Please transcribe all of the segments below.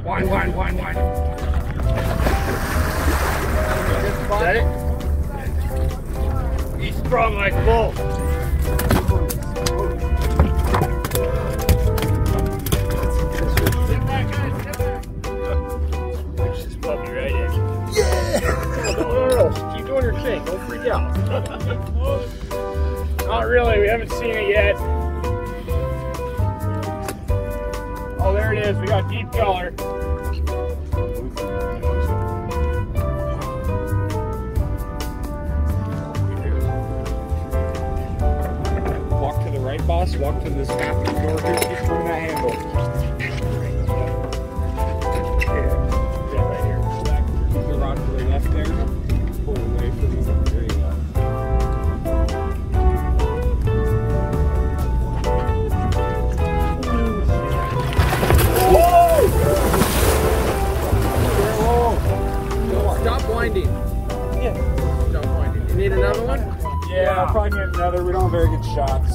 One. Is that it? He's strong like a bull. Step back, guys, step back. Push this puppy right in. Yeah! No. Keep doing your thing. Don't freak out. Not really. We haven't seen it yet. Oh, there it is. We got deep color. Walk to the right, boss. Walk to this bathroom door here. Keep turning that handle. Yeah, right here. Back. Keep the rod to the left there. Pull away from you. There you go. Stop winding. Yeah. Stop winding. You need another one? Yeah, I'll probably need another. We don't have very good shots.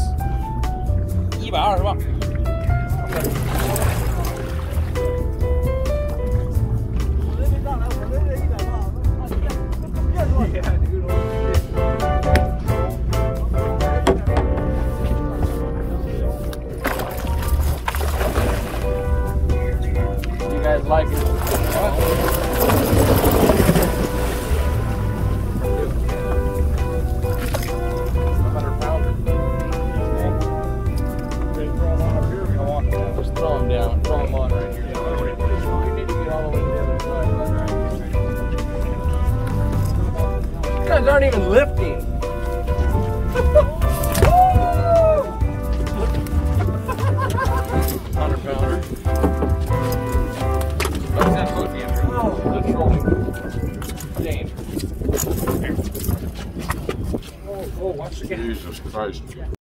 You guys like it? Aren't even lifting. 100-pounder. What's that hook in? Oh, the trolling. Danger. Oh, watch the gas. Jesus Christ.